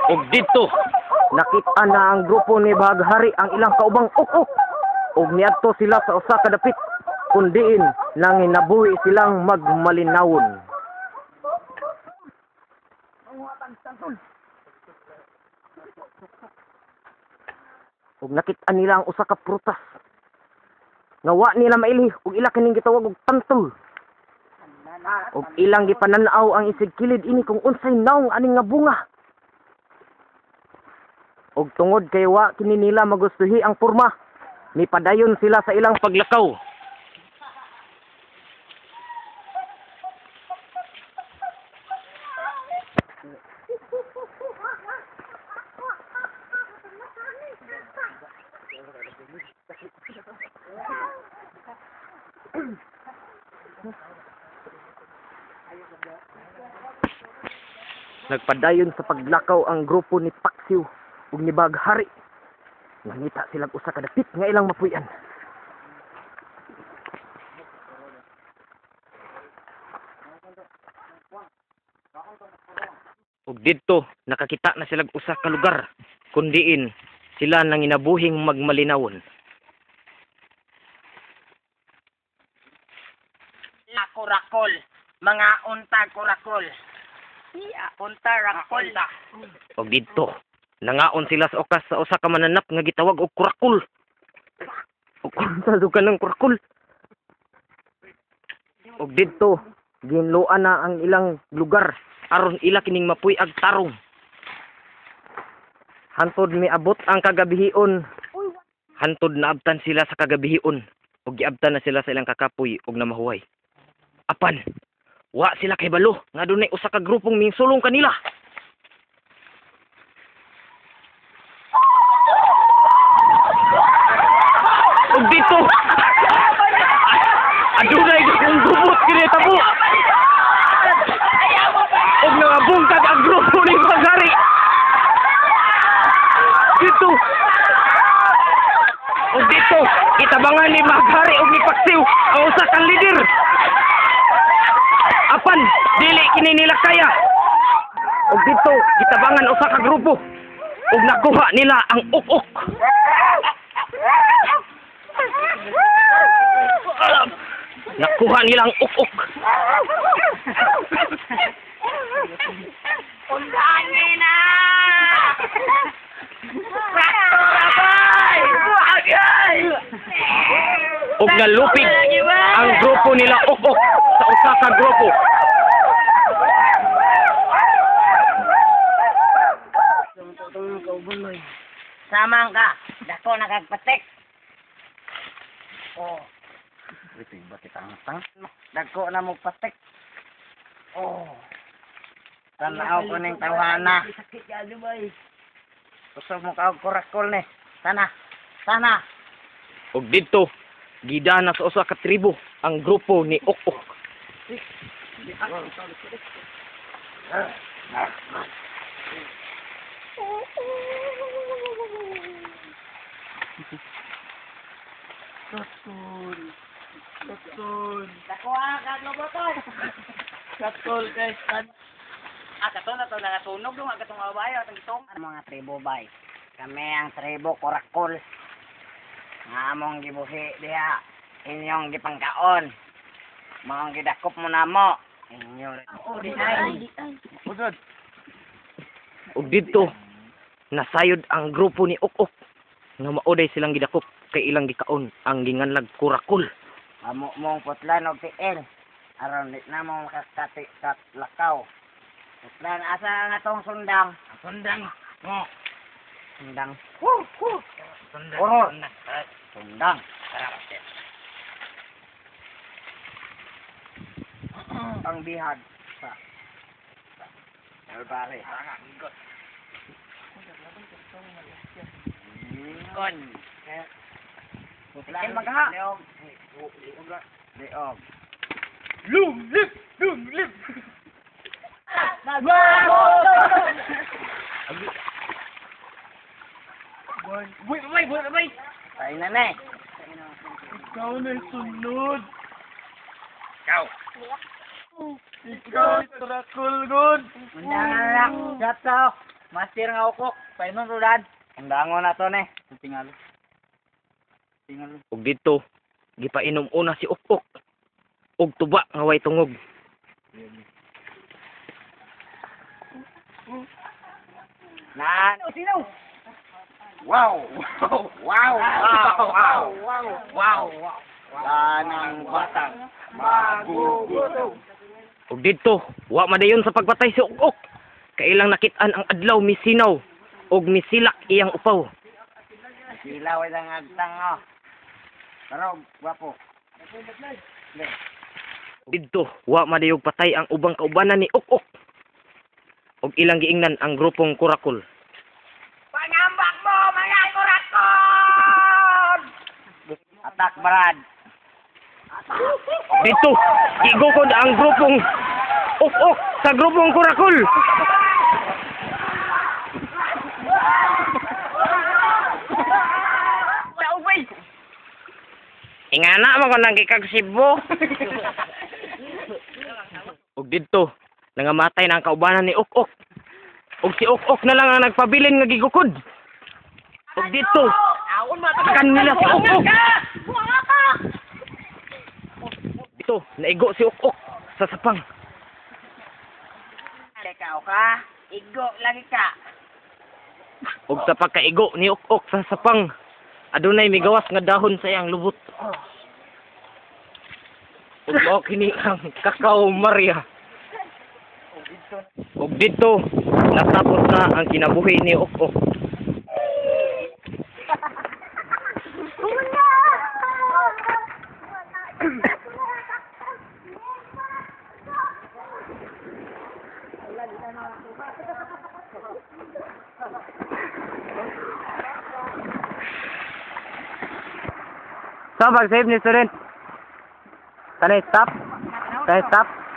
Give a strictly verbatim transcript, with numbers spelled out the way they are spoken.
ug dito nakita na ang grupo ni Bahaghari ang ilang kaubang uk-uk ug niadto sila sa usa ka dapit kundiin nang hinabuhi silang magmalinawon. Ug nakita nila ang usa ka prutas nga wa nila mailih ug ila kining gitawag og tantol. Ug ilang gipananaw ang isig kilid ini kung unsay naong aning nga bunga. Ug tungod kay wa kini nila magustuhi ang porma, nipadayon sila sa ilang paglakaw. Nagpadayon sa paglakaw ang grupo ni Paksiw ug ni Bahaghari. Nangita silang usa ka dapit nga ilang mapuy-an. Ug didto nakakita na silang usa ka lugar kundiin sila nang inabuhing magmalinawon. La kurakol, mga unta kurakol. Iya, unta rakol. Og didto nangaon sila sa okas sa usa ka mananap nga gitawag og kurakol. Og kunsa dukan ng kurakol. Og didto ginluan na ang ilang lugar aron ila kining mapuy-ag tarong. Hantod miabot ang kagabihion. Hantod naabtan sila sa kagabihion ug giabtan na sila sa ilang kakapoy ug namahuway. Apan wa sila kay balo nga dunay usa ka grupong mingsulong kanila. Ug dito adunay gitong gubot kini tabo. Ug nangabungkag ang grupo ni Bahaghari. Dito ug dito itabangan ni Bahaghari ug ni Paksiw ang usa ka leader. Apan dili kini nila kaya. Ug dito gitabangan usa ka grupo ug nakuha nila ang uk-uk. Nakuha nila ang uk-uk. Undangin na! Rakol! Bagay! Ug nalupig ang grupo nila uk-uk sa usa ka grupo. Samang ka, dako nakagpatik. Oh. Ito ba kita ang Dako na mo patik. Oh. Tanaw ko ning tawana. Gusto mo ka og kurakol ni. Sana. Sana. Ug dito gidana sa usa ka tribo ang grupo ni uk-uk. Katol. Katol. Dako ang kagloboton. Katol guys. Ah, katol na to nagatunog dong ang katong abayo atong itong mga tribo bay. Kami ang tribo kurakol. Nga among gibuhi diha inyong gipangkaon. Maong gidakop mo na mo. Inyo oh, dinay. Usod. Ug dito nasayod ang grupo ni uk-uk nga mauday silang gidakop kay ilang gikaon ang ginganlag kurakol. Amo mong putlan og tiil. Aron di na mo makakati kat lakaw. Putlan asa nga tong sundang? Sundang. Mo. Sundang. Woo, woo. Sundang. Oh. Sundang. Ang bihag sa Albare. Kon. Putlan magha. Leog. Leog. Lum lip, lum lip. Nagbago. Wait, wait, wait, wait. Tayo na na eh. Ikaw na sunod. Ikaw. Ikaw, Kurakol, good. Undangan lang. Gato. Master nga ukok. Painon rudan. Ang dangon na to ne. Tingalo. Tingalo. Ug dito gipainom una si Ukok. Ug tuba nga way tungog. Nan, o sino? Wow! Wow! Wow! Wow! Wow! Wow! Wow. Lanang batang magugutom. Ug dito wa madayon sa pagpatay si Ukok. Kailang nakitaan ang adlaw misinaw ug misilak iyang upaw. Silaw ang agtang o. Pero, gwapo. Dito wa madayog patay ang ubang kaubanan ni Ukok. Ug ilang giingnan ang grupong Kurakul. Pangambak mo, mga kurakon! Atak, Brad. Dito gigukod ang grupong Ukok sa grupong Kurakul. Ingana mo kung nagkikagsibo. Ug dito nangamatay na ang kaubanan ni Ukok. Ug si Ukok na lang ang nagpabilin nga gigukod. Ug dito kan nila si Ukok. Dito naigo si Ukok sa sapang. Ikaw ka, igo lagi ka. Ug sa pagkaigo ni Ukok sa sapang, adunay migawas nga dahon sa iyang lubot. Ug mao kini ang Kakao Maria. Ug dito natapos na ang kinabuhi ni Ukok. So, pag-save ni student. Tanay stop. Tanay stop.